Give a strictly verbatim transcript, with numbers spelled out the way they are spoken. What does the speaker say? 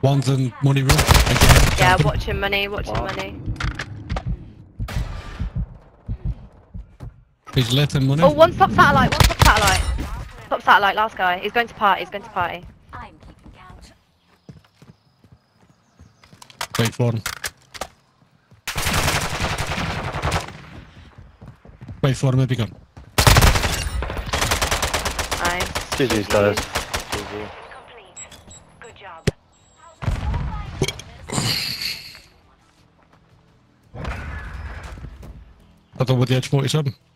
One's in money room again. Yeah, Jumping. watching money, watching Wow. money. He's lit in money. Oh, one top satellite, one top satellite. Top satellite, last guy. He's going to party, he's going to party. I'm keeping count. Wait for him. Wait for him, maybe gone. Nice. G G's guys. G G. Complete. Good job. I thought with the H forty-seven.